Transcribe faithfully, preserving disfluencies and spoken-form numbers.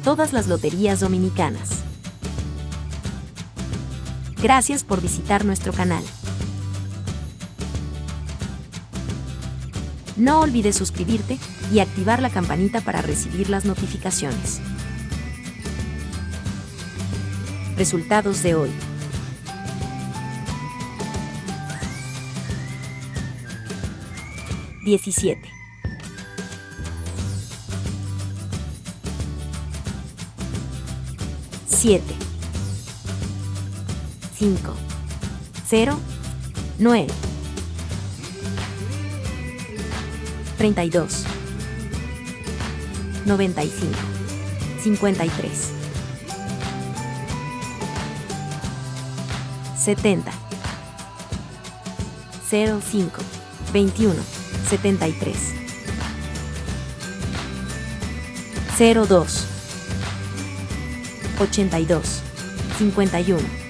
todas las loterías dominicanas. Gracias por visitar nuestro canal. No olvides suscribirte y activar la campanita para recibir las notificaciones. Resultados de hoy. diecisiete. siete. cinco. cero. nueve. treinta y dos. noventa y cinco. cincuenta y tres. setenta. cero cinco. veintiuno. setenta y tres. cero dos. ochenta y dos. cincuenta y uno.